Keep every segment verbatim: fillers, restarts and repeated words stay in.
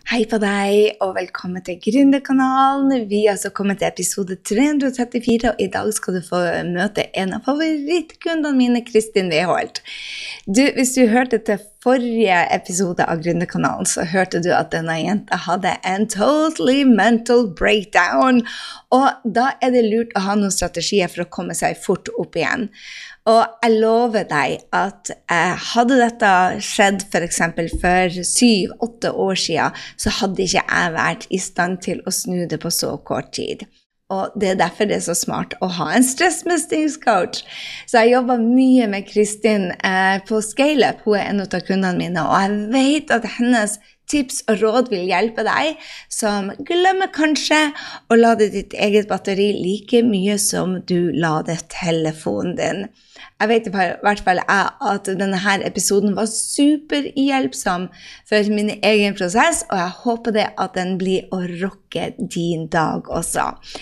Hei på deg, og velkommen til Gründerkanalen. Vi har altså kommet til episode tre hundre trettifire, og i dag skal du få møte en av favorittkundene mine, Kristin Weholt. Du, hvis du hørte til forrige episode av Gründerkanalen, så hørte du at denne jenta hadde en totally mental breakdown, og da er det lurt å ha noen strategier for å komme seg fort opp igjen. Og jeg lover deg at eh, hadde dette skjedd for eksempel for syv, åtte år siden, så hadde ikke jeg vært i stand til å snu det på så kort tid. Og det er derfor det er så smart å ha en stressmestringscoach. Så jeg jobber mye med Kristin eh, på ScaleUp, hun er en av kundene mine, og jeg vet at hennes tips og råd vil hjelpe deg, som glemmer kanskje å lade ditt eget batteri like mye som du lader telefonen din. Jeg vet i hvert fall at denne her episoden var superhjelpsom for min egen prosess, og jeg håper det at den blir å rocke din dag også.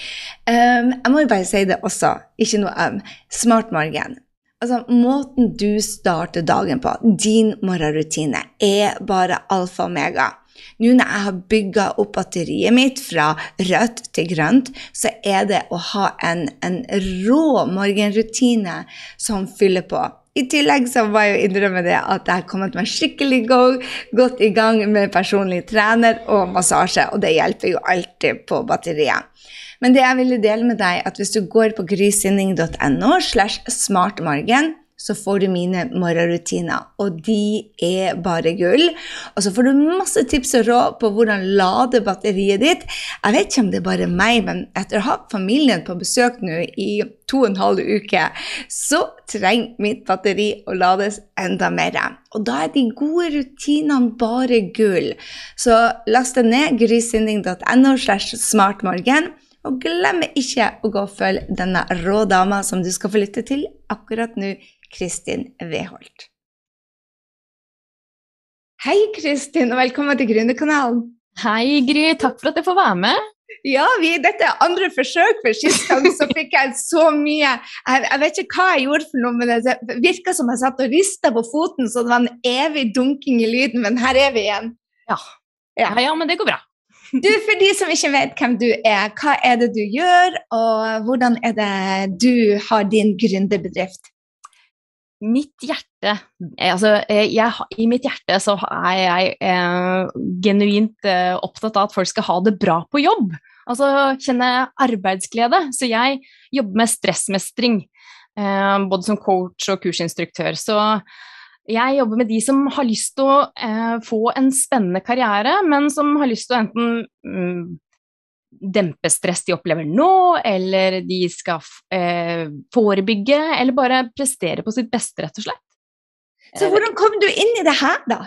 Um, jeg må jo bare si det også, ikke noe om um, smart morgen. Altså, måten du starter dagen på, din morgenrutine, er bare alfa og omega. Nå når jeg har bygget opp batteriet mitt fra rødt til grønt, så er det å ha en, en rå morgenrutine som fyller på. I tillegg så må jeg jo innrømme det at jeg har kommet meg skikkelig go, godt i gang med personlig trener og massasje, og det hjelper jo alltid på batteriet. Men det jeg ville dele med deg, at hvis du går på grysynding punktum no slash smartmorgen, så får du mine morgenrutiner, og de er bare gull. Og så får du masse tips og råd på hvordan lade batteriet ditt. Jeg vet ikke om det er bare meg, men etter å ha familien på besøk nå i to og en halv uke, så trenger mitt batteri å lades enda mer. Og da er de gode rutinene bare gull. Så last deg ned grysynding punktum no slash smartmorgen, og glem ikke å gå og følge denne rå dama som du skal få lytte til akkurat nå, Kristin Weholt. Hei Kristin, og velkommen til Gründerkanalen. Hei Gry, takk for at jeg får være med. Ja, vi, dette er andre forsøk, for sist gang så fikk jeg så mye, jeg, jeg vet ikke hva jeg gjorde for noe, men det virket som jeg satt og ristet på foten, så det var en evig dunking i lyden, men her er vi igjen. Ja, ja, ja men det går bra. Du, for de som ikke vet hvem du er, hva er det du gjør, og hvordan er det du har din gründerbedrift? Mitt hjerte, altså jeg, i mitt hjerte så er jeg eh, genuint eh, opptatt av at folk skal ha det bra på jobb. Altså kjenne arbeidsglede, så jeg jobber med stressmestring, eh, både som coach og kursinstruktør. Så jeg jobber med de som har lyst til å eh, få en spennende karriere, men som har lyst til å enten mm, dempe stress de opplever nå, eller de skal eh, forebygge, eller bare prestere på sitt beste, rett og slett. Så hvordan kom du inn i det her da?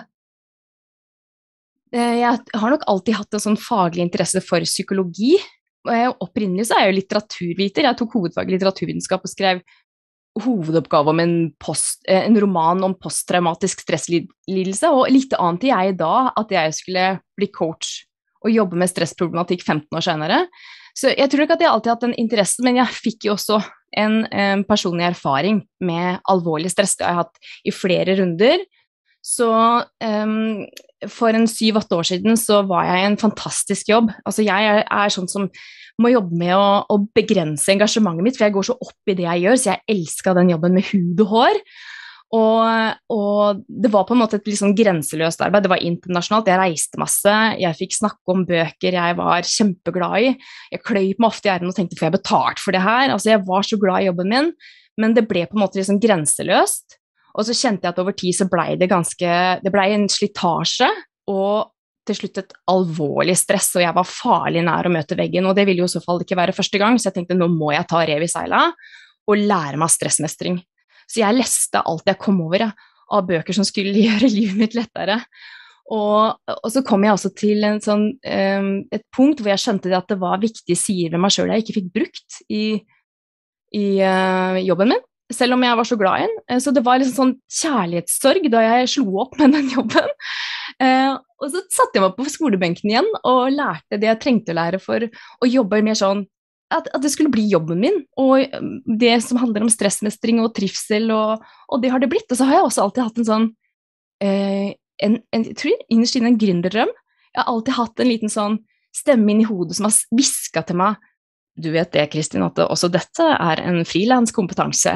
Eh, jeg har nok alltid hatt en sånn faglig interesse for psykologi. Eh, opprinnelig så er jeg jo litteraturviter. Jeg tok hovedfag i litteraturvitenskap og skrev hovedoppgave om en, post, eh, en roman om posttraumatisk stresslidelse, og litt annet jeg da at jeg skulle bli coach og jobbe med stressproblematikk femten år senere. Så jeg tror ikke at jeg alltid har hatt en interesse, men jeg fikk jo også en, en personlig erfaring med alvorlig stress. Det har jeg hatt i flere runder. Så um, for en syv-åtte år siden så var jeg i en fantastisk jobb. Altså jeg er, er sånn som må jobbe med å, å begrense engasjementet mitt, for jeg går så opp i det jeg gjør, så jeg elsket den jobben med hud og hår. Og, og det var på en måte et litt sånn grenseløst arbeid. Det var internasjonalt, jeg reiste masse, jeg fikk snakke om bøker jeg var kjempeglad i. Jeg kløy meg ofte i ærmen og tenkte, får jeg betalt for det her? Altså jeg var så glad i jobben min, men det ble på en måte litt sånn grenseløst. Og så kjente jeg at over tid så ble det ganske, det ble en slitasje, og til slutt et alvorlig stress, og jeg var farlig nær å møte veggen, og det ville jo i så fall ikke være første gang, så jeg tenkte, nå må jeg ta rev i seila og lære meg stressmestring. Så jeg leste alt jeg kom over ja, av bøker som skulle gjøre livet mitt lettere. Og, og så kom jeg også til en sånn, um, et punkt hvor jeg skjønte at det var viktige sider ved meg selv jeg ikke fikk brukt i, i uh, jobben min, selv om jeg var så glad i den. Så det var liksom sånn kjærlighetssorg da jeg slo opp med den jobben. Uh, og så satte jeg meg på skolebenken igjen og lærte det jeg trengte å lære for å jobbe mer sånn, At, at det skulle bli jobben min, og det som handler om stressmestring og trivsel, og, og det har det blitt. Og så har jeg også alltid hatt en sånn, eh, en, en, jeg tror innerst inne en gründerdrøm. Jeg Jeg har alltid hatt en liten sånn stemme inn i hodet som har visket til meg, du vet det, Kristin, at det, også dette er en freelance-kompetanse.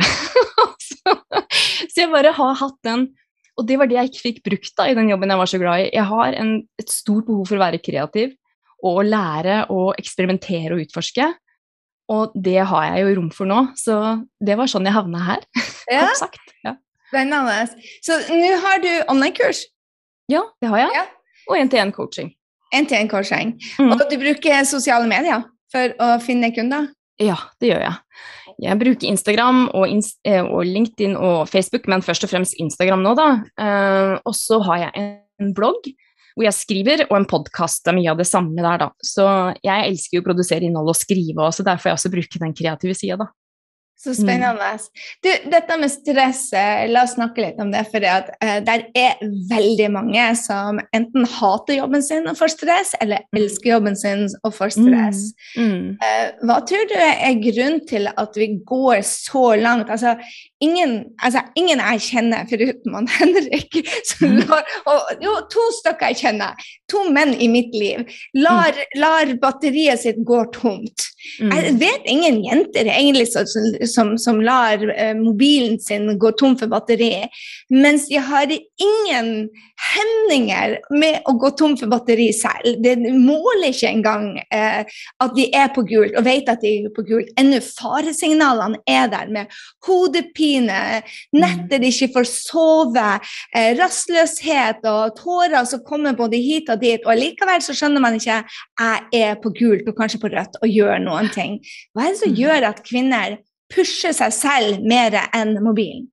Så jeg bare har hatt den, og det var det jeg ikke fikk brukt da, i den jobben jeg var så glad i. Jeg har en, et stort behov for å være kreativ, og å lære og eksperimentere og utforske, og det har jeg jo rom for nå, så det var sånn jeg havnet her, Ja. kort sagt. Ja. Spennende. Så nå har du online-kurs, ja, det har jeg, Ja. og en-til-en-coaching. en-til-en-coaching, Mm. og du bruker sosiale medier for å finne kunder? Ja, det gjør jeg. Jeg bruker Instagram og, ins eh, og LinkedIn og Facebook, men først og fremst Instagram nå da. Eh, og så har jeg en blogg hvor jeg skriver, og en podcast er mye av det samme der da. Så jeg elsker jo å produsere innhold og skrive, og så derfor jeg også bruker den kreative siden da. Så spennende. Du, dette med stress, eh, la oss snakke litt om det, for at, eh, der er veldig mange som enten hater jobben sin og får stress, eller elsker jobben sin og får stress. Mm. Mm. Eh, hva tror du er grunn til at vi går så langt? Altså, ingen, altså, ingen jeg kjenner, foruten man Henrik, som lar, og, jo, to stykker jeg kjenner, to menn i mitt liv, lar, lar batteriet sitt gå tomt. Mm. Jeg vet ingen jenter egentlig som, som, som lar eh, mobilen sin gå tom for batteri, mens jeg har ingen hemninger med å gå tom for batteri selv. Det måler ikke engang eh, at de er på gult, og vet at de er på gult. Ennå faresignalene er der med hodepine, netter de ikke får sove, eh, rastløshet og tårer som kommer både hit og dit, og likevel så skjønner man ikke jeg er på gult og kanskje på rødt og gjør noen ting. Hva er det som gjør at kvinner pusher seg selv mer enn mobilen?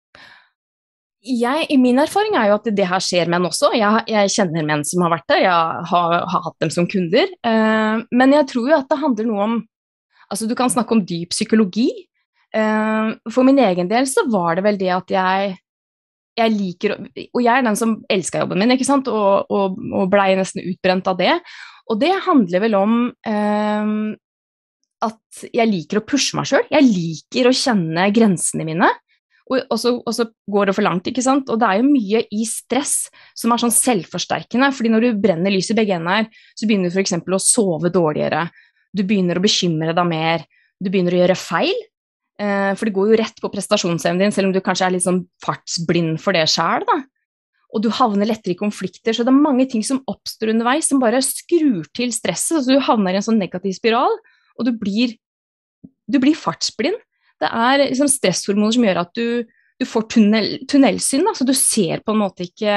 Jeg, I min erfaring er jo at det her skjer menn også. Jeg, jeg kjenner menn som har vært der, jeg har, har hatt dem som kunder. Eh, men jeg tror jo at det handler noe om, altså du kan snakke om dyp psykologi. Eh, for min egen del så var det vel det at jeg, jeg liker, og jeg er den som elsker jobben min, ikke sant? Og, og, og ble nesten utbrent av det. Og det handler vel om eh, at jeg liker å pushe meg selv. Jeg liker å kjenne grensene mine. Og, og, så, og så går det for langt, ikke sant? Og det er jo mye i stress som er sånn selvforsterkende, fordi når du brenner lys i begge ender, så begynner du for eksempel å sove dårligere, du begynner å bekymre deg mer, du begynner å gjøre feil, eh, for det går jo rett på prestasjonsevnen din, selv om du kanskje er litt sånn fartsblind for det selv da. Og du havner lettere i konflikter, så det er mange ting som oppstår underveis, som bare skrur til stresset, så du havner i en sånn negativ spiral, og du blir, du blir fartsblind. Det er liksom stresshormoner som gjør at du, du får tunnel, tunnelsyn, da, så du ser på en måte ikke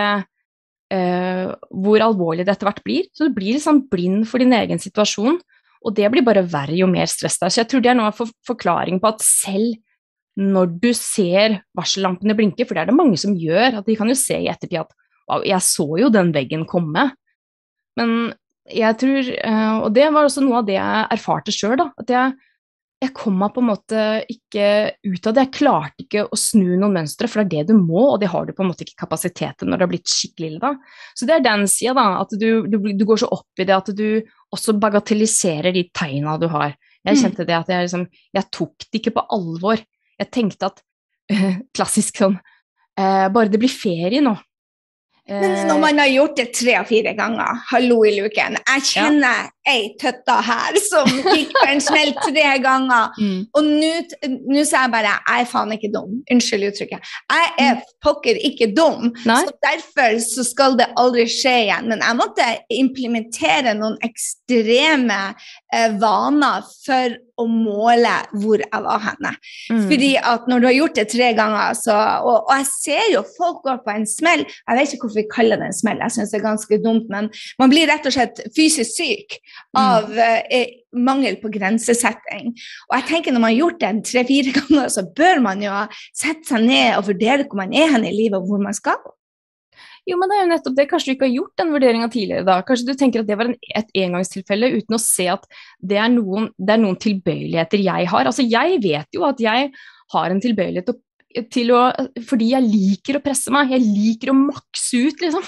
uh, hvor alvorlig det etter hvert blir. Så du blir liksom blind for din egen situasjon, og det blir bare verre jo mer stress der. Så jeg tror det er noe av for, forklaringen på at selv når du ser varsellampene blinke, for det er det mange som gjør, at de kan jo se i ettertid at wow, jeg så jo den veggen komme. Men jeg tror, uh, og det var også noe av det jeg erfarte selv da, at jeg Jeg kom meg på en måte ikke ut av det, jeg klarte ikke å snu noen mønstre, for det er det du må, og det har du på en måte ikke kapasiteten når det har blitt skikkelig ille da. Så det er den siden da, at du, du, du går så opp i det, at du også bagatelliserer de tegnene du har. Jeg kjente det at jeg, liksom, jeg tok det ikke på alvor. Jeg tenkte at, øh, klassisk sånn, øh, bare det blir ferie nå. Men når man har gjort det tre og fire ganger, hallo i luken, jeg kjenner ja. ei tøtta her som gikk på en smell tre ganger, mm. og nå sier jeg bare, jeg er faen ikke dum, unnskyld uttrykket, jeg er pokker ikke dum, Nei. Så derfor så skal det aldri skje igjen, men jeg måtte implementere noen ekstreme eh, vaner for å måle hvor jeg var henne. Mm. Fordi at når du har gjort det tre ganger, så, og, og jeg ser jo folk går på en smell, jeg vet ikke hvorfor vi kaller det en smell, jeg synes det er ganske dumt, men man blir rett og slett fysisk syk av mm. eh, mangel på grensesetting. Og jeg tenker når man har gjort det tre-fire ganger, så bør man jo sette seg ned og vurdere hvor man er henne i livet og hvor man skal. Jo, men det er jo nettopp det. Kanskje du ikke har gjort den vurderingen tidligere da. Kanskje du tenker at det var en, et engangstilfelle uten å se at det er, noen, det er noen tilbøyeligheter jeg har. Altså, jeg vet jo at jeg har en tilbøyelighet til, til å, fordi jeg liker å presse meg. Jeg liker å makse ut, liksom.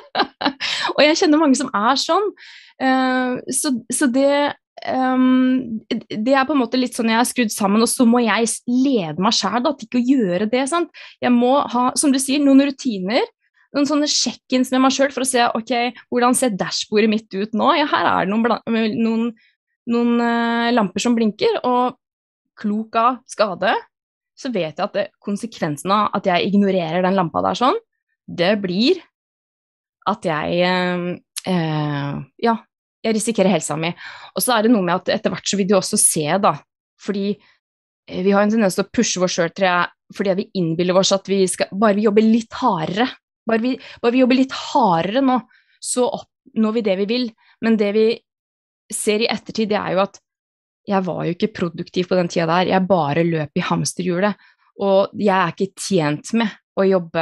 Og jeg kjenner mange som er sånn. Uh, så, så det... Um, det er på en måte litt sånn jeg er skrudd sammen, og så må jeg lede meg selv da, til ikke å gjøre det, sant? Jeg må ha, som du sier, noen rutiner. noen sånne check-ins med meg selv for å se, ok, hvordan ser dashbordet mitt ut nå? Ja, her er det noen, bla- noen, noen eh, lamper som blinker, og klok av skade, så vet jeg at det, konsekvensen av at jeg ignorerer den lampa der sånn, det blir at jeg, eh, eh, ja, jeg risikerer helsa mi. Og så er det noe med at etter hvert så vil du også se da, fordi eh, vi har en tendens til å pushe vår selv, tror jeg, fordi vi innbiller oss at vi skal, bare vi jobber litt hardere, bare vi, bare vi jobber litt hardere nå, så oppnår vi det vi vil. Men det vi ser i ettertid, det er jo at jeg var jo ikke produktiv på den tida der, jeg bare løp i hamsterhjulet, og jeg er ikke tjent med å jobbe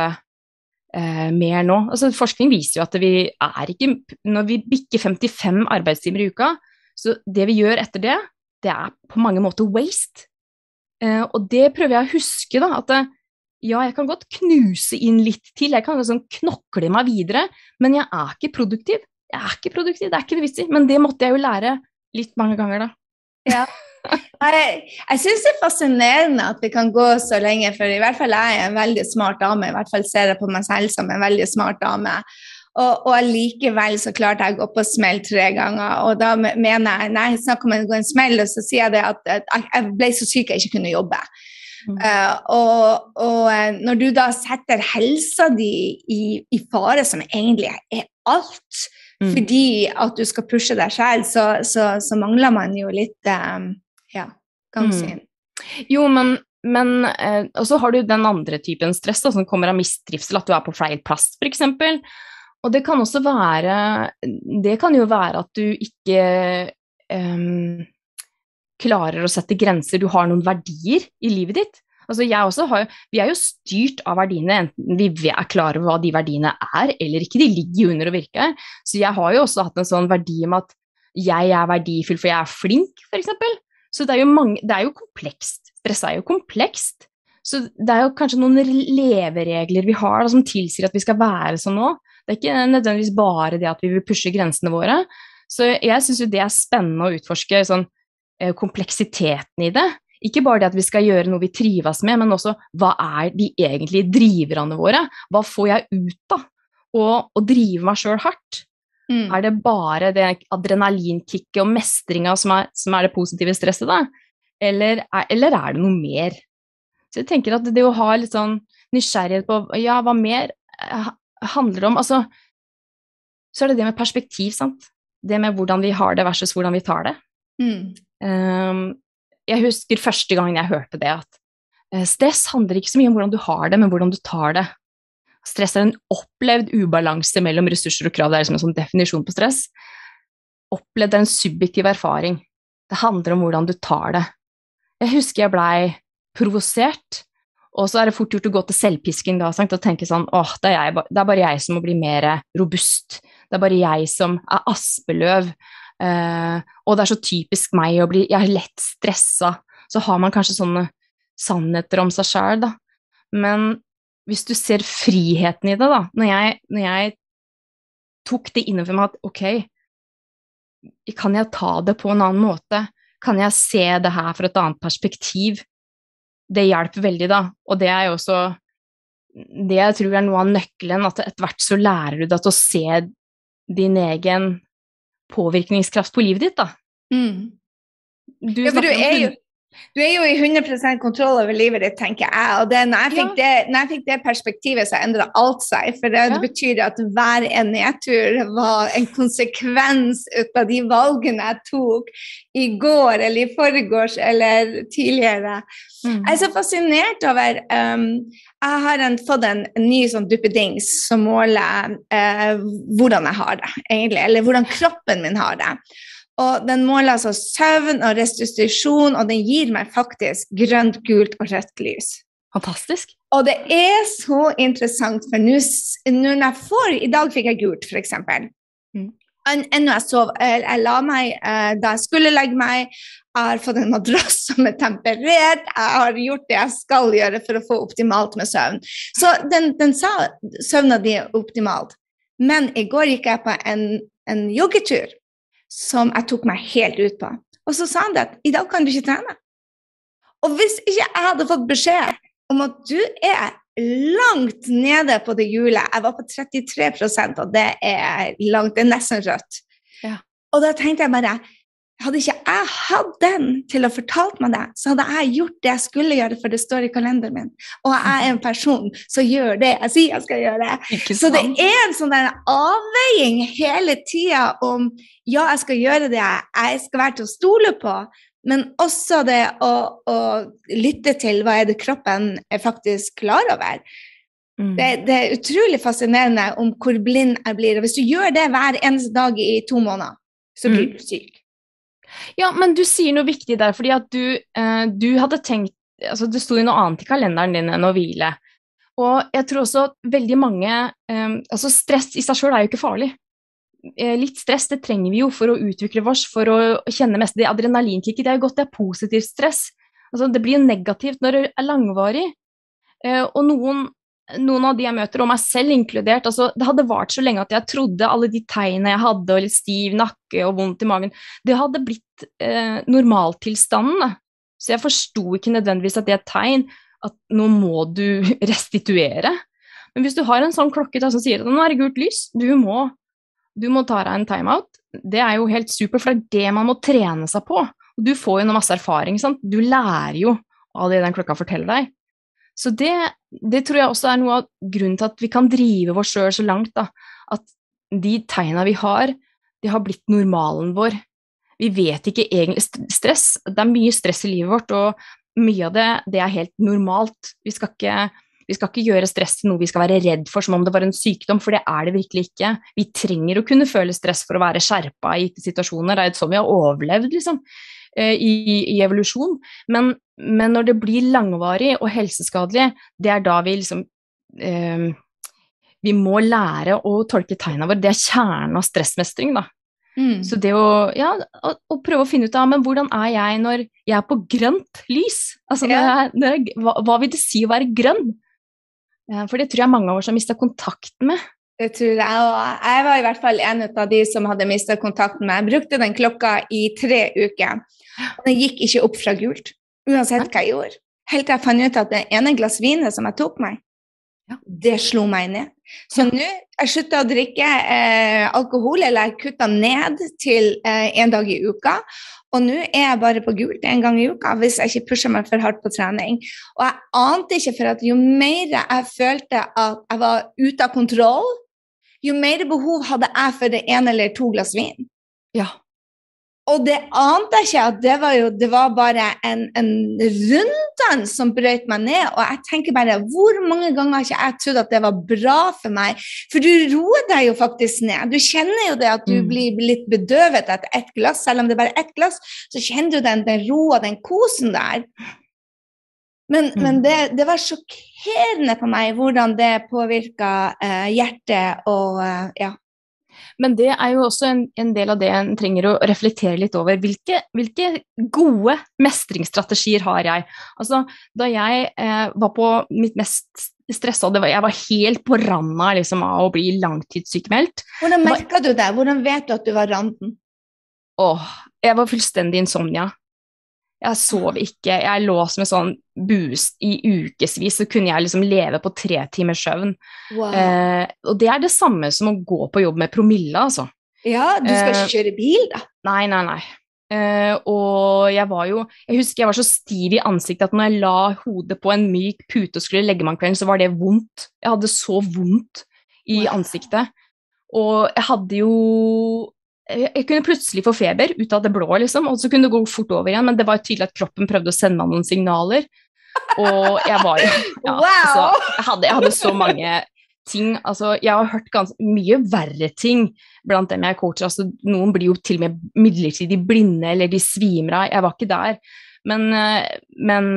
eh, mer nå. Altså, forskning viser jo at vi er ikke, når vi bikker femtifem arbeidstimer i uka, så det vi gjør etter det, det er på mange måter waste. Eh, og det prøver jeg å huske da, at eh, ja, jeg kan godt knuse inn litt til, jeg kan liksom knokle meg videre, men jeg er ikke produktiv. Jeg er ikke produktiv, det er ikke det vits i, men det måtte jeg jo lære litt mange ganger da. Ja. Jeg, jeg synes det er fascinerende at vi kan gå så lenge, for i hvert fall jeg er en veldig smart dame, i hvert fall ser jeg på meg selv som en veldig smart dame, og, og likevel så klarte jeg å gå på smell tre ganger, og da mener jeg, når jeg snakker om å gå en smell, så sier jeg det at, at jeg ble så syk jeg ikke kunne jobbe. Mm. Uh, og, og når du da setter helsa di i, i fare, som egentlig er alt, Mm. fordi at du skal pushe deg selv, så, så, så mangler man jo litt, um, ja, kan du si. Mm. Jo, men, men eh, og så har du den andre typen stress da, som kommer av mistrivsel, at du er på feil plass, for eksempel. Og det kan også være, det kan jo være at du ikke um, klarer å sette grenser, du har noen verdier i livet ditt. Altså jeg også har, vi er jo styrt av verdiene, enten vi er klar over hva de verdiene er, eller ikke, de ligger jo under og virker. Så jeg har jo også hatt en sånn verdi om at jeg er verdifull for jeg er flink, for eksempel. Så det er jo, mange, det er jo komplekst, stress er jo komplekst. Så det er jo kanskje noen leveregler vi har da, som tilsier at vi skal være sånn nå. Det er ikke nødvendigvis bare det at vi vil pushe grensene våre. Så jeg synes jo det er spennende å utforske sånn, eh, kompleksiteten i det. Ikke bare det at vi skal gjøre noe vi trives med, men også hva er de egentlige driverne våre? Hva får jeg ut av å, å drive meg selv hardt? Mm. Er det bare det adrenalinkicket og mestringen som er, som er det positive stresset da? Eller er, eller er det noe mer? Så jeg tenker at det å ha litt sånn nysgjerrighet på, ja, hva mer handler det om? Altså, så er det det med perspektiv, sant? Det med hvordan vi har det versus hvordan vi tar det. Mm. Um, Jeg husker første gangen jeg hørte det, at stress handler ikke så mye om hvordan du har det, men hvordan du tar det. Stress er en opplevd ubalanse mellom ressurser og krav, det er liksom en sånn definisjon på stress. Opplevd er en subjektiv erfaring. Det handler om hvordan du tar det. Jeg husker jeg ble provosert, og så er det fort gjort å gå til selvpisking da, og tenke sånn, åh, det er, jeg, det er bare jeg som må bli mer robust. Det er bare jeg som er aspeløv. Uh, og det er så typisk meg å bli, jeg er lett stresset, så har man kanskje sånne sannheter om seg selv da, men hvis du ser friheten i det da, når jeg, når jeg tok det innenfor meg at ok, kan jeg ta det på en annen måte, kan jeg se det her fra et annet perspektiv, det hjelper veldig da, og det er jo også det jeg tror er noe av nøkkelen, at etter hvert så lærer du deg til å se din egen påvirkningskraft på livet ditt da. Mm. Du, ja, for du er jo du er jo i hundre prosent kontroll over livet ditt, tenker jeg, og det, når, jeg fikk ja. det, når jeg fikk det perspektivet, så endret alt seg, for det, ja. det betyr at hver en nedtur var en konsekvens ut av de valgene jeg tok i går, eller i forgårs, eller tidligere. Mm. Jeg er så fascinert over, um, jeg har en, fått en ny sånn duppedings som måler uh, hvordan jeg har det, egentlig, eller hvordan kroppen min har det. Og den måler altså søvn og restitusjon, og den gir meg faktisk grønt, gult og rødt lys. Fantastisk. Og det er så interessant, for nå når jeg får, i dag fikk jeg gult for eksempel. Mm. Ennå jeg sov, jeg la meg da jeg skulle legge meg, jeg har fått en madrass som er temperert, jeg har gjort det jeg skal gjøre for å få optimalt med søvn. Så den, den sa søvnen din er optimalt, men i går gikk jeg på en, en joggetur, som jeg tok meg helt ut på. Og så sa han det at i dag kan du ikke trene. Og hvis ikke jeg hadde fått beskjed om at du er langt nede på det hjulet. Jeg var på trettitre prosent, og det er langt, det er nesten rødt. Ja. Og da tenkte jeg bare, hadde ikke jeg hatt den til å fortalt meg det, så hadde jeg gjort det jeg skulle gjøre, for det står i kalenderen min. Og jeg er en person som gjør det jeg sier jeg skal gjøre. Så det er en sånn der avveiing hele tiden om, ja, jeg skal gjøre det jeg skal være til å stole på, men også det å, å lytte til hva er det kroppen er faktisk klar over. Mm. Det, det er utrolig fascinerende om hvor blind jeg blir. Og hvis du gjør det hver eneste dag i to måneder, så blir du syk. Ja, men du sier noe viktig der, fordi at du, eh, du hadde tenkt, altså det stod jo noe annet i kalenderen din enn å hvile. Og jeg tror også at veldig mange, eh, altså stress i seg selv er jo ikke farlig. Eh, litt stress, det trenger vi jo for å utvikle oss, for å kjenne mest. Det adrenalinkicket, det er jo godt, det er positivt stress. Altså det blir jo negativt når det er langvarig. Eh, og noen, noen av de jeg møter, og meg selv inkludert, altså det hadde vart så lenge at jeg trodde alle de tegnene jeg hadde, og litt stiv nakke og vondt i magen, det hadde blitt eh, normaltilstanden. Så jeg forstod ikke nødvendigvis at det er et tegn at nå må du restituere. Men hvis du har en sånn klokke da, som sier at nå er det gult lys, du må, du må ta deg en timeout, det er jo helt super, for det er det man må trene seg på. Og du får jo noe masse erfaring, sant? Du lærer jo av det den klokka forteller deg. Så det, det tror jeg også er noe av grunnen til at vi kan drive oss selv så langt, da. At de tegnene vi har, de har blitt normalen vår. Vi vet ikke egentlig stress, det er mye stress i livet vårt, og mye av det, det er helt normalt. Vi skal ikke, vi skal ikke gjøre stress til noe vi skal være redd for, som om det var en sykdom, for det er det virkelig ikke. Vi trenger å kunne føle stress for å være skjerpet i gitte situasjoner, det er sånn vi har overlevd, liksom. I, i evolusjon, men, men når det blir langvarig og helseskadelig, det er da vi liksom eh, vi må lære å tolke tegnene våre. Det er kjernen av stressmestring da. Mm. Så det å, ja, å, å prøve å finne ut av, men hvordan er jeg når jeg er på grønt lys? Altså, ja. når jeg, når jeg, hva, hva vil det si å være grønn? For det tror jeg mange av oss har mistet kontakten med. Det tror jeg, og jeg var i hvert fall en av de som hadde mistet kontakten med. Jeg brukte den klokka i tre uker, og den gikk ikke opp fra gult, uansett hva jeg gjorde. Helt til jeg fant ut at det ene glass viner som jeg tok meg, ja. det slo meg ned. Så ja. nå, jeg sluttet å drikke eh, alkohol, eller jeg kuttet ned til eh, en dag i uka, og nå er jeg bare på gult en gang i uka, hvis jeg ikke pusher meg for hardt på trening. Og jeg ante ikke for at jo mer jeg følte at jeg var ute av kontroll, jo mer behov hadde jeg for det en eller to glass vin. Ja. Og det ante jeg ikke, at det var jo, det var bare en, en runddans som brøt meg ned, og jeg tenker bare, hvor mange ganger har ikke jeg trodd at det var bra for meg? For du roer deg jo faktisk ned. Du kjenner jo det at du mm. blir litt bedøvet etter ett glass, selv om det er bare ett glass, så kjenner du den, den roa, den kosen der. Men, mm. men det, det var sjokkerende på meg hvordan det påvirket eh, hjertet og eh, ja. Men det er jo også en, en del av det en trenger å reflektere litt over. Hvilke, hvilke gode mestringsstrategier har jeg? Altså, da jeg eh, var på mitt mest stresset, var, jeg var helt på randa liksom, av å bli langtidssykmeldt. Hvordan merket du det? Hvordan vet du at du var randen? Åh, jeg var fullstendig insomnia. Jeg sov ikke, jeg lå som en sånn boost i ukesvis, så kunne jeg liksom leve på tre timers søvn. Wow. Eh, og det er det samme som å gå på jobb med promille, altså. Ja, du skal ikke eh, kjøre bil da? Nei, nei, nei. Eh, og jeg var jo, jeg husker jeg var så stiv i ansiktet at når jeg la hodet på en myk pute og skulle legge meg en kveld, så var det vondt. Jeg hadde så vondt i wow. ansiktet. Og jeg hadde jo... Jeg kunne plutselig få feber ut av det blå, liksom, og så kunne det gå fort over igjen, men det var tydelig at kroppen prøvde å sende meg noen signaler, og jeg var jo, ja, wow. altså, jeg hadde, jeg hadde så mange ting, altså, jeg har hørt ganske mye verre ting blant dem jeg coacher, altså, noen blir jo til og med midlertidig blinde, eller de svimer av, jeg var ikke der, men, men,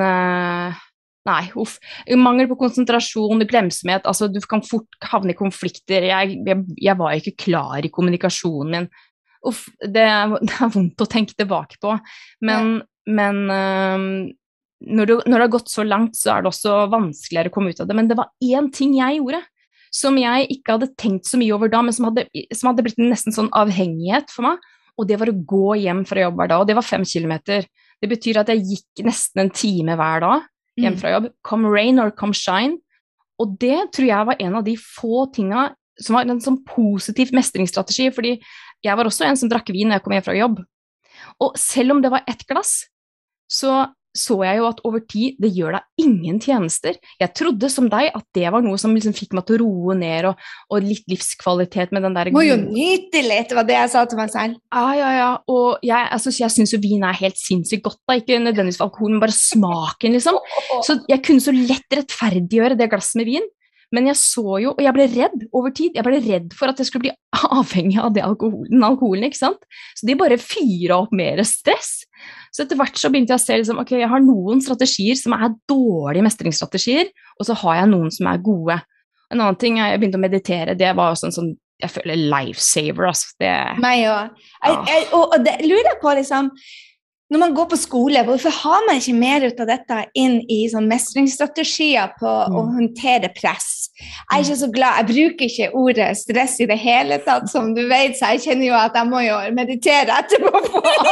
nei, uff, mangel på konsentrasjon, glemsomhet, altså, du kan fort havne i konflikter, jeg, jeg, jeg var ikke klar i kommunikasjonen min. Uff, det er, det er vondt å tenke tilbake på, men, ja. men uh, når, du, når det har gått så langt, så er det også vanskeligere å komme ut av det, men det var en ting jeg gjorde, som jeg ikke hadde tenkt så mye over da, men som hadde, som hadde blitt en nesten sånn avhengighet for meg, og det var å gå hjem fra jobb hver dag, og det var fem kilometer. Det betyr at jeg gikk nesten en time hver dag hjem fra jobb, come rain or come shine, og det tror jeg var en av de få tingene som var en sånn positiv mestringsstrategi, fordi jeg var også en som drakk vin når jeg kom hjem fra jobb. Og selv om det var ett glass, så så jeg jo at over tid, det gjør deg ingen tjenester. Jeg trodde som deg at det var noe som liksom fikk meg til å roe ned, og, og litt livskvalitet med den der... Må jo nyte litt, det var det jeg sa til meg selv. Ja, ja, ja, og jeg, altså, jeg synes jo vin er helt sinnssykt godt da, ikke nødvendigvis for alkohol, men bare smaken liksom. Så jeg kunne så lett rettferdiggjøre det glasset med vin, men jeg så jo, og jeg ble redd over tid, jeg ble redd for at jeg skulle bli avhengig av det alkoholen, den alkoholen, ikke sant? Så de bare fyret opp mer stress. Så etter hvert så begynte jeg å se, liksom, ok, jeg har noen strategier som er dårlige mestringsstrategier, og så har jeg noen som er gode. En annen ting, jeg begynte å meditere, det var også en sånn, jeg føler lifesaver, altså. Det, Meg også. Ja. Jeg, jeg, og, og det lurer jeg på, liksom, når man går på skole, hvorfor har man ikke mer ut av dette inn i sånn mestringsstrategier på mm. å håndtere press? Jeg er ikke så glad, jeg bruker ikke ordet stress i det hele tatt, som du vet, så jeg kjenner jo at jeg må jo meditere etterpå.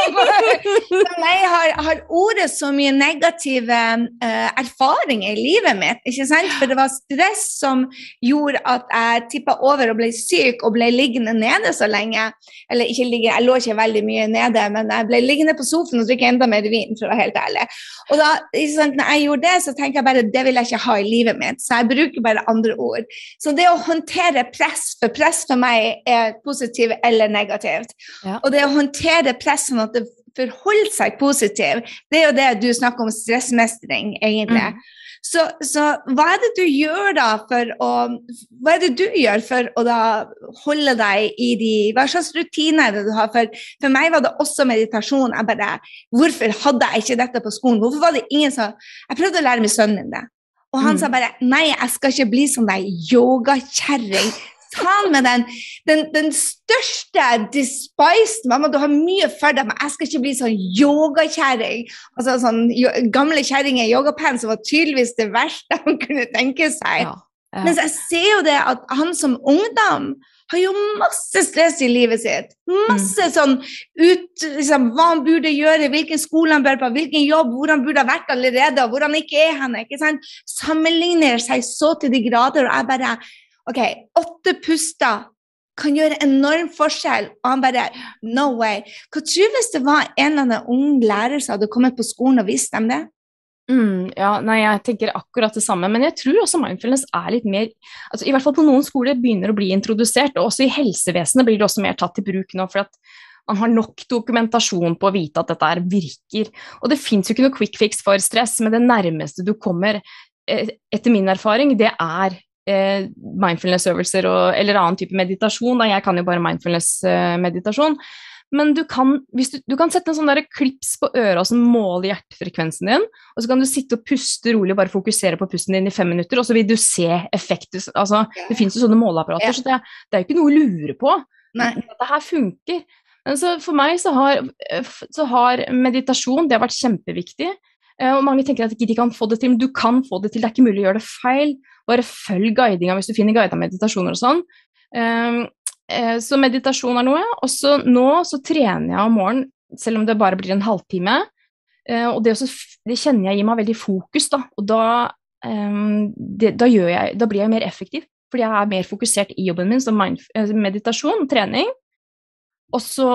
Men jeg har, har ordet så mye negative uh, erfaringer i livet mitt, ikke sant? For det var stress som gjorde at jeg tippet over og ble syk og ble liggende nede så lenge. Eller ikke liggende, jeg lå ikke veldig mye nede, men jeg ble liggende på sofaen og drikke enda mer vin, for å være helt ærlig. Og da, sant, når jeg gjorde det, så tenker jeg bare, det vil jeg ikke ha i livet mitt, så jeg bruker bare andre ord. Så det å håndtere press, for press for meg er positivt eller negativt. Ja. Og det å håndtere press sånn at det forholder seg positivt, det er jo det du snakker om stressmestring, egentlig. Mm. Så, så hva er det du gjør da for å, hva er det du gjør for å da holde deg i de, hva slags rutiner er det du har? For, for meg var det også meditasjon. Jeg bare, hvorfor hadde jeg ikke dette på skolen? Hvorfor var det ingen som, jeg prøvde å lære meg sønnen min det. Og han mm. sa bare, nei, jeg skal ikke bli sånn der yogakjerring. Ta med den, den, den største despised, mamma, du har mye for deg, men jeg skal ikke bli sånn yogakjerring. Altså sånn gamle kjerringer i yogapens var tydeligvis det verste han kunne tenke seg. Ja, ja. Men jeg ser jo det at han som ungdom har jo masse stress i livet sitt. Masse mm. sånn ut, liksom, hva han burde gjøre, hvilken skole han bør på, hvilken jobb, hvor han burde ha vært allerede, og hvor han ikke er henne, ikke sant? Sammenligner seg så til de grader, og jeg bare, ok, åtte puster kan gjøre enorm forskjell, og han bare, no way. Hva tror du hvis det var en eller annen ung lærer som hadde kommet på skolen og visst dem det? Mm, ja, nei, jeg tenker akkurat det samme, men jeg tror også mindfulness er litt mer, altså i hvert fall på noen skoler begynner å bli introdusert, og også i helsevesenet blir det også mer tatt i bruk nå, for at man har nok dokumentasjon på å vite at dette er virker, og det finnes jo ikke noe quick fix for stress, men det nærmeste du kommer, etter min erfaring, det er eh, mindfulness-øvelser og, eller annen type meditasjon, da jeg kan jo bare mindfulness-meditasjon, men du kan, hvis du, du kan sette en sånn der klips på øret og sånn måle hjertefrekvensen din, og så kan du sitte og puste rolig og bare fokusere på pusten din i fem minutter, og så vil du se effekter, altså det finnes jo sånne måleapparater, ja. Så det, det er jo ikke noe å lure på. Nei. Dette her funker. Men så for meg så har, så har meditasjon, det har vært kjempeviktig, og mange tenker at de ikke kan få det til, men du kan få det til, det er ikke mulig å gjøre det feil, bare følg guidinga hvis du finner guidet meditationer og sånn. Um, Så meditasjon er noe, og så nå så trener jeg om morgenen, selv om det bare blir en halvtime, og det, også, det kjenner jeg gir meg veldig fokus da, og da, um, det, da, gjør jeg, da blir jeg mer effektiv, fordi jeg er mer fokusert i jobben min, som meditasjon, trening, og så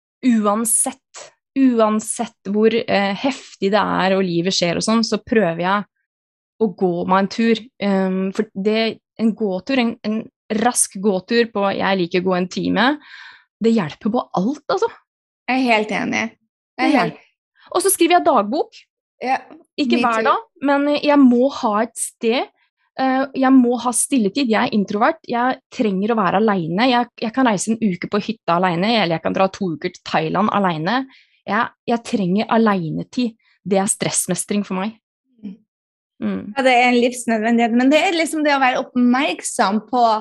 uansett, uansett hvor uh, heftig det er og livet skjer og sånn, så prøver jeg å gå meg en tur, um, for det, en gåtur, en, en rask gåtur på, jeg liker gå en time, det hjelper på alt, altså. Jeg er helt enig. Jeg er helt... Og så skriver jeg dagbok, ja, ikke hver dag, men jeg må ha et sted, jeg må ha stilletid, jeg er introvert, jeg trenger å være alene, jeg, jeg kan reise en uke på hytta alene, eller jeg kan dra to uker til Thailand alene, jeg, jeg trenger alenetid, det er stressmestring for meg. Mm. Ja, det er en livsnødvendighet, men det er liksom det å være oppmerksom på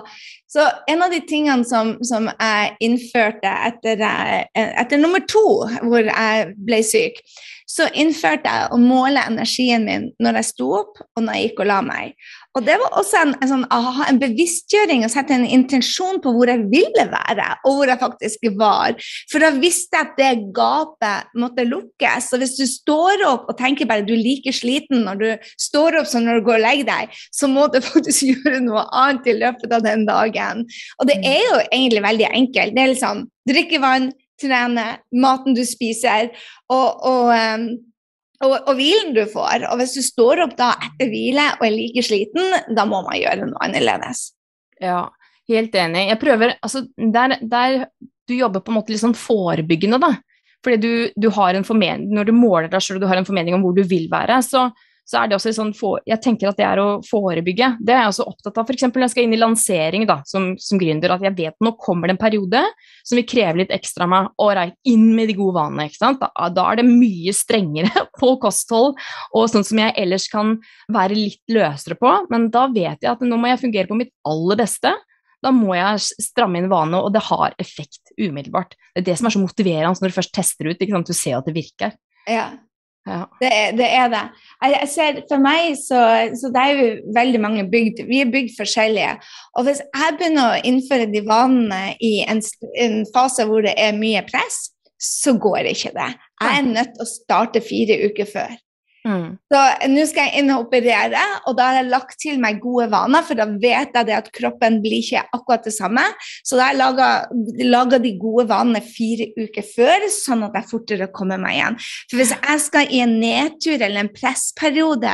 Så en av de tingene som, som jeg innførte etter, etter nummer to, hvor jeg ble syk, så innførte jeg å måle energien min når jeg sto opp og når jeg gikk og la meg. Og det var også en, en, sånn, aha, en bevisstgjøring å sette en intensjon på hvor jeg ville være, og hvor jeg faktisk var. For da visste jeg at det gapet måtte lukkes. Så hvis du står opp og tenker bare du er like sliten når du står opp som når du går og legger deg, så må du faktisk gjøre noe annet i løpet av den dagen. Og det er jo egentlig veldig enkelt. Det er liksom drikke vann, trene, maten du spiser, og, og, um, og, og hvilen du får. Og hvis du står opp da etter hvile og er like sliten, da må man gjøre noe annerledes. Ja, helt enig. Jeg prøver, altså, der, der du jobber på en måte litt sånn forebyggende da, fordi du, du har en formening, når du måler deg selv og du har en formening om hvor du vil være, så så er det også sånn, for, jeg tenker at det er å forebygge. Det er jeg også opptatt av. For eksempel når jeg skal inn i lansering da, som, som gründer, at jeg vet nå kommer det en periode som vil kreve litt ekstra av meg, og right, inn med de gode vanene, ikke sant? Da, da er det mye strengere på kosthold, og sånn som jeg ellers kan være litt løsere på, men da vet jeg at nå må jeg fungere på mitt aller beste. Da må jeg stramme inn vanene, og det har effekt umiddelbart. Det er det som er så motiverende når du først tester ut, ikke sant? Du ser at det virker. Ja. Ja. Det, er, det er det. Jeg, jeg ser, for meg så, så det er jo veldig mange bygd, vi er bygd forskjellige, og hvis jeg begynner å innføre de vanene i en, en fase hvor det er mye press, så går ikke det. Jeg er nødt til å starte fire uker før. Mm. Så nå skal jeg inn og operere, og da har jeg lagt til meg gode vaner, for da vet jeg det at kroppen blir ikke akkurat det samme. Så da har jeg laget, laget de gode vanene fire uker før, sånn at jeg fortere kommer meg igjen. For hvis jeg skal i en nedtur eller en pressperiode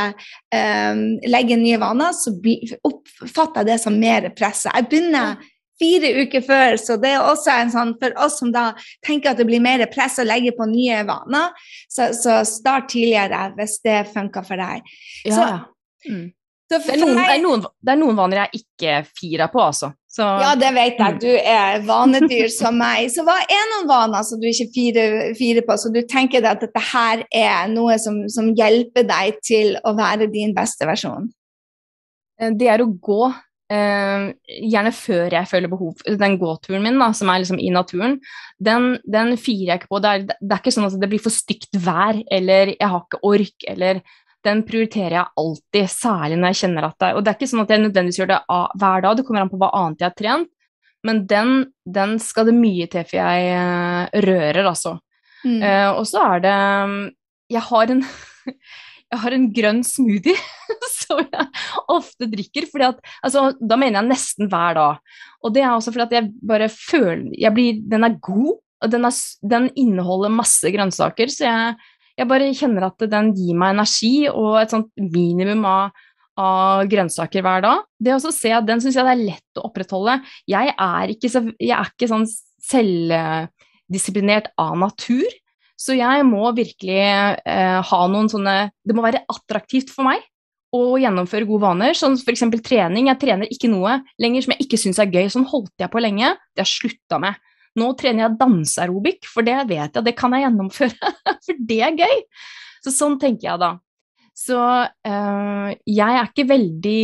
um, legge nye vaner, så oppfatter jeg det som mer press. Jeg begynner fire uker før, så det er også en sånn, for oss som da tenker at det blir mer press å legge på nye vaner, så, så start tidligere hvis det funker for deg. Ja, så, mm. så det, er noen, meg, det, er noen, det er noen vaner jeg ikke firer på, altså. Så, ja, det vet jeg. Du er vanedyr som meg. Så hva er noen vaner som du ikke firer, firer på, så du tenker at dette her er noe som, som hjelper deg til å være din beste versjon? Det er å gå. Uh, gjerne før jeg føler behov, den gåturen min da, som er liksom i naturen, den, den firer jeg ikke på. Det er, det er ikke sånn at det blir for stygt vær, eller jeg har ikke ork, eller den prioriterer jeg alltid, særlig når jeg kjenner at det, og det er ikke sånn at jeg nødvendigvis gjør det hver dag, det kommer an på hva annet jeg har trent, men den, den skal det mye til for jeg uh, rører, altså. Mm. Uh, og så er det, jeg har en jeg har en grønn smoothie som jeg ofte drikker, fordi at, altså, da mener jeg nesten hver dag. Og det er også fordi at jeg bare føler, jeg blir, den er god, og den, er, den inneholder masse grønnsaker, så jeg, jeg bare kjenner at den gir meg energi, og et sånt minimum av, av grønnsaker hver dag. Det også ser jeg, den synes jeg det er lett å opprettholde. Jeg er ikke, så, jeg er ikke sånn selvdisiplinert av natur, så jeg må virkelig eh, ha noen sånne, det må være attraktivt for meg å gjennomføre gode vaner, sånn for eksempel trening. Jeg trener ikke noe lenger som jeg ikke synes er gøy, sånn holdt jeg på lenge, det har sluttet med. Nå trener jeg danseaerobikk, for det vet jeg, det kan jeg gjennomføre, for det er gøy. Så sånn tenker jeg da. Så eh, jeg er ikke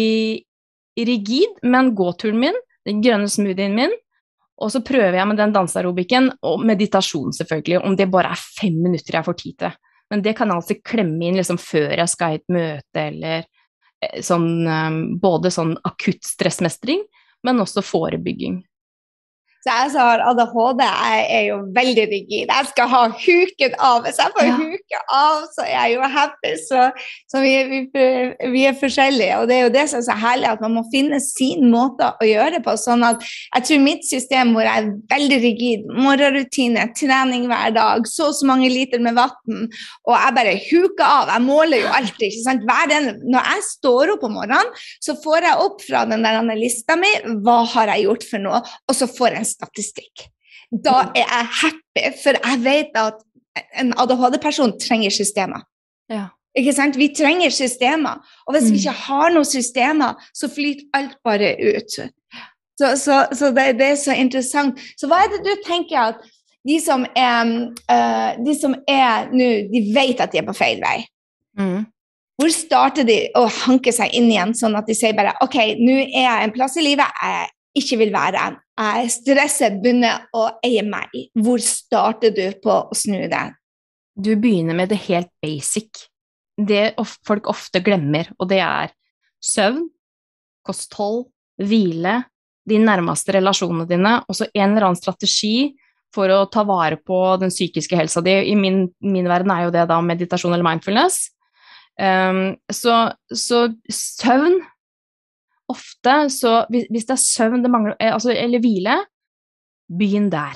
veldig rigid, men gåturen min, den grønne smoothien min, og så prøver jeg med den danseaerobikken, og meditasjon selvfølgelig, om det bare er fem minutter jeg får tid til. Men det kan jeg alltid klemme inn liksom, før jeg skal i et møte, eller sånn, både sånn akutt stressmestring, men også forebygging. Så jeg som har A D H D, jeg er jo veldig rigid. Jeg skal ha huken av. Hvis jeg får ja. huke av, så er jeg jo happy. Så, så vi, vi, vi er forskjellige. Og det er jo det som er så herlig, at man må finne sin måte å gjøre det på. Sånn at jeg tror mitt system hvor jeg er veldig rigid, morgenrutine, trening hver dag, så så mange liter med vatten, og jeg bare huker av. Jeg måler jo alltid, ikke sant? Hver den, når jeg står opp om morgenen, så får jeg opp fra den der lista mi, hva har jeg gjort for noe, og så får jeg en statistikk. Da er jeg happy, for jeg vet at en A D H D-person trenger systemer. Ja. Ikke sant? Vi trenger systemer, og hvis mm. vi ikke har noen systemer, så flyter alt bare ut. Så, så, så det, det er så interessant. Så hva er det du tenker at de som er, uh, de som er nå, de vet at de er på feil vei? Mm. Hvor starter de å hanke seg inn igjen, sånn at de sier bare, ok, nå er jeg en plass i livet, jeg ikke vil være. Jeg stresset begynner å eie meg. Hvor starter du på å snu det? Du begynner med det helt basic. Det folk ofte glemmer, og det er søvn, kosthold, hvile, de nærmeste relasjonene dine, og så en eller annen strategi for å ta vare på den psykiske helsa di. I min, min verden er jo det da meditasjon eller mindfulness. Um, så, så søvn, ofte, så hvis, hvis det er søvn det mangler, altså, eller hvile, begynn der.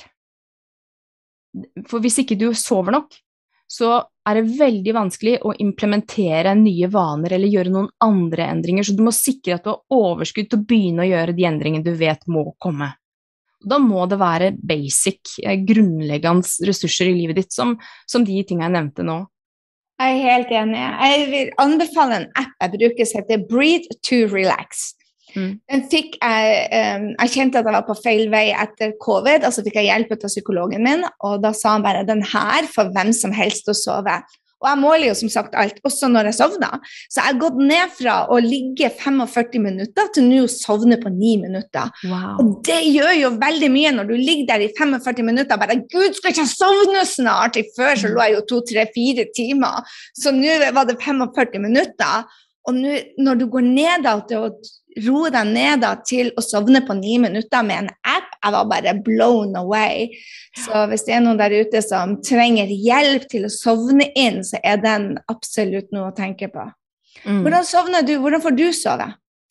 For hvis ikke du sover nok, så er det veldig vanskelig å implementere nye vaner eller gjøre noen andre endringer, så du må sikre at du har overskudd til å begynne å gjøre de endringene du vet må komme. Da må det være basic, grunnleggende ressurser i livet ditt, som, som de tingene jeg nevnte nå. Jeg er helt enig. Jeg vil anbefale en app jeg bruker som heter Breathe to Relax. Mm. Den fikk jeg, um, jeg kjente at jeg var på feil vei etter covid, og så fikk jeg hjelp av psykologen min, og da sa han bare, den her for hvem som helst å sove. Og jeg måler jo som sagt alt, også når jeg sovner. Så jeg har gått ned fra å ligge førtifem minutter til nå å sovne på ni minutter. Wow. Og det gjør jo veldig mye når du ligger der i førtifem minutter, bare, Gud, skal ikke sovne snart? Før så lå jeg jo to, tre, fire timer, så nå var det førtifem minutter. Og nå, når du går ned til å roe deg ned til å sovne på ni minutter med en app, jeg var bare blown away. Så hvis det er noen der ute som trenger hjelp til å sovne inn, så er den absolutt noe å tenke på. Mm. Hvordan sovner du? Hvordan får du sove?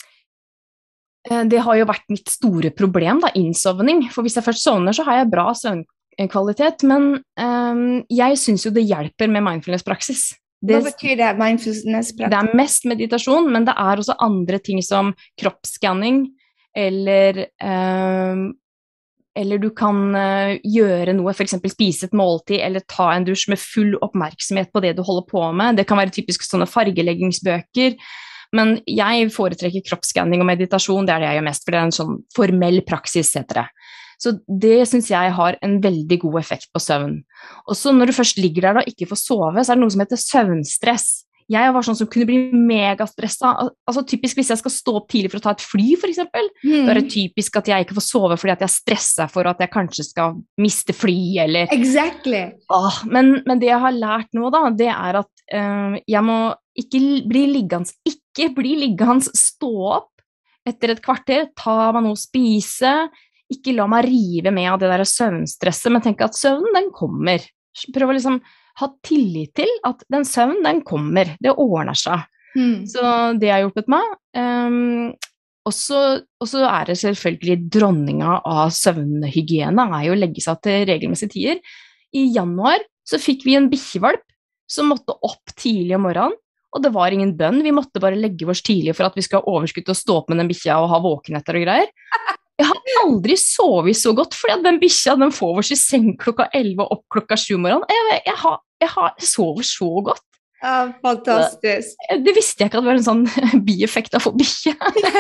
Det har jo vært mitt store problem, da, innsovning. For hvis jeg først sovner, så har jeg bra søvnkvalitet, men um, jeg synes jo det hjelper med mindfulness-praksis. Det, Hva betyr det, mindfulness-praksis? Det er mest meditasjon, men det er også andre ting som kroppsskanning, eller, eh, eller du kan eh, gjøre noe, for eksempel spise et måltid, eller ta en dusj med full oppmerksomhet på det du holder på med. Det kan være typisk sånne fargeleggingsbøker, men jeg foretrekker kroppsskanning og meditasjon, det er det jeg gjør mest, for det er en sånn formell praksis, heter det. Så det synes jeg har en veldig god effekt på søvn. Og så når du først ligger der og ikke får sove, så er det noe som heter søvnstress. Jeg var sånn som kunne bli megastresset. Altså typisk hvis jeg skal stå opp tidlig for å ta et fly, for eksempel, mm. da er det typisk at jeg ikke får sove fordi at jeg stresser for at jeg kanskje skal miste fly, eller... Exactly. Åh, men, men det jeg har lært nå da, det er at øh, jeg må ikke bli liggende, ikke bli liggende, stå opp etter et kvarter, ta meg noe å spise, ikke la meg rive med av det der søvnstresset, men tenk at søvnen, den kommer. Prøv å liksom ha tillit til at den søvnen, den kommer. Det ordner seg. Mm. Så det har hjulpet meg. Um, og så er det selvfølgelig dronninga av søvnhygiene, er jo å legge seg til regelmessige tider. I januar så fikk vi en bikkjevalp som måtte opp tidlig om morgenen, og det var ingen bønn. Vi måtte bare legge oss tidlig for at vi skulle ha overskudd til å stå opp med den bikkja og ha våkenetter og greier. Jeg har aldri sovet så godt, fordi at den bikkja, den får oss i seng klokka elleve og opp klokka sju morgen. Jeg, jeg, har, jeg, har, jeg sover så godt. Ja, fantastisk. Det, det visste jeg ikke at det var en sånn bieffekt av å få bikkje.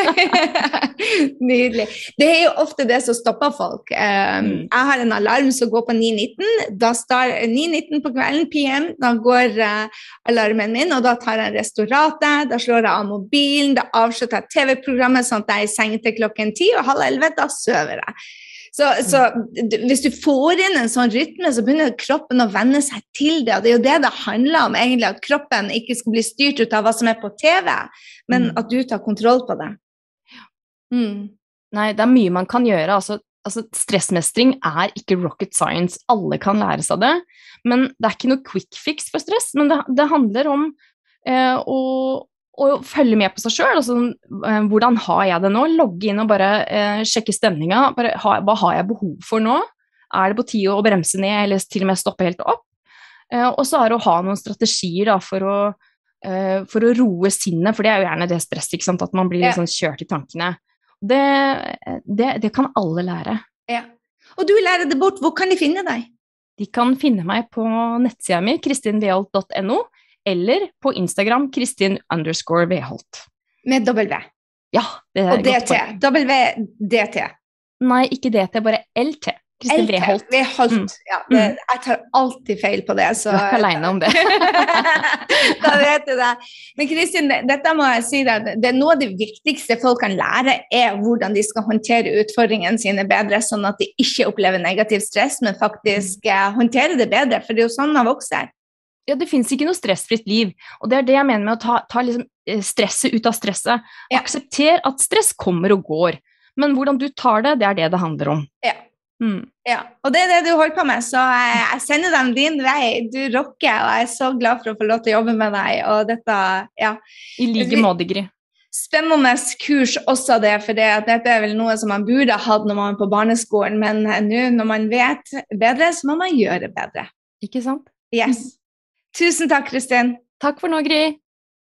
Nydelig. Det er jo ofte det som stopper folk. Um, mm. Jeg har en alarm som går på ni nitten. Da starter ni nitten på kvelden, P M, da går uh, alarmen min, og da tar jeg restaurantet, da slår jeg av mobilen, da avslutter jeg T V-programmet sånn at jeg er i seng til klokken ti, og halv elleve, da søver jeg. Så, så hvis du får inn en sånn rytme, så begynner kroppen å venne seg til det, og det er jo det det handler om egentlig, at kroppen ikke skal bli styrt ut av hva som er på T V, men mm. at du tar kontroll på det. Mm. Nei, det er mye man kan gjøre, altså, altså stressmestring er ikke rocket science, alle kan lære seg det, men det er ikke noe quick fix for stress, men det, det handler om eh, å og følge med på seg selv, altså, eh, hvordan har jeg det nå? Logge inn og bare eh, sjekke stemningen, bare, ha, hva har jeg behov for nå? Er det på tide å bremse ned, eller til og med stoppe helt opp? Eh, og så er det å ha noen strategier da, for, å, eh, for å roe sinnet, for det er jo gjerne det stress, ikke sant? At man blir ja. liksom kjørt i tankene. Det, det, det kan alle lære. Ja. Og du lærer det bort, hvor kan de finne deg? De kan finne meg på nettsida mi, kristin veholt punktum no, eller på Instagram, Kristin underscore Veholt. Med W? Ja, det er og D T? W D T? Nei, ikke D T, bare L T. Kristin Weholt. Weholt, mm. ja. Det, jeg tar alltid feil på det. Så, du er ikke alene om det. Da vet du det. Men Kristin, dette må jeg si deg, det er noe av det viktigste folk kan lære er hvordan de skal håndtere utfordringene sine bedre, sånn at de ikke opplever negativ stress, men faktisk eh, håndtere det bedre, for det er jo sånn man vokser. Ja, det finnes ikke noe stressfritt liv, og det er det jeg mener med å ta, ta liksom stresset ut av stresset. Ja. Aksepter at stress kommer og går, men hvordan du tar det, det er det det handler om. Ja. Mm. Ja, og det er det du holder på med, så jeg, jeg sender dem din vei. Du rocker, og jeg er så glad for å få lov til å jobbe med deg, og dette, ja. I like måte, Gry. Spennende kurs også det, for det, dette er vel noe som man burde hatt når man er på barneskolen, men nå når man vet bedre, så må man gjøre bedre. Ikke sant? Yes. Tusen takk, Kristin. Takk for nå, Gry.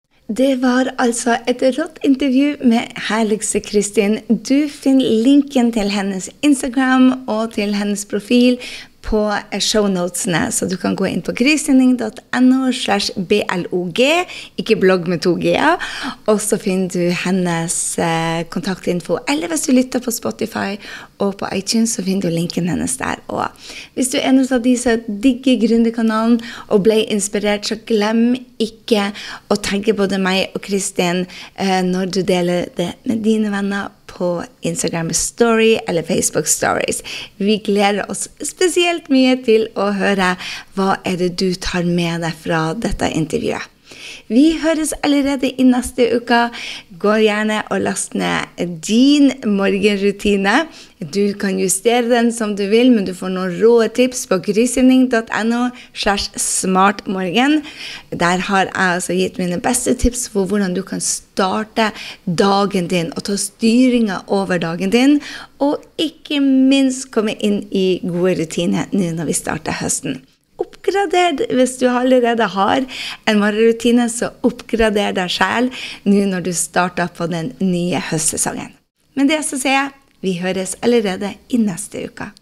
Det var altså et rått intervju med herligste Kristin. Du finner linken til hennes Instagram og til hennes profil på shownotesene, så du kan gå inn på grysynding.no slash blog, ikke blogg med to g-er, og så finner du hennes eh, kontaktinfo, eller hvis du lytter på Spotify og på iTunes, så finner du linken hennes der. Og hvis du er en av de som digger Gründerkanalen og ble inspirert, så glem ikke å tagge både meg og Kristin eh, når du deler det med dine venner på Instagram Story eller Facebook Stories. Vi gleder oss spesielt mye til å høre hva er det du tar med deg fra dette intervjuet. Vi høres allerede i neste uke. Gå gjerne og last ned din morgenrutine. Du kan justere den som du vil, men du får noen rå tips på grysynding.no slash smartmorgen. Der har jeg altså gitt mine beste tips for hvordan du kan starte dagen din og ta styringen over dagen din, og ikke minst komme inn i gode rutiner nå når vi starter høsten. Oppgrader, hvis du allerede har en morgenrutine, så oppgrader deg selv nå når du starter på den nye høstsesongen. Men det så sier jeg, vi høres allerede i neste uke.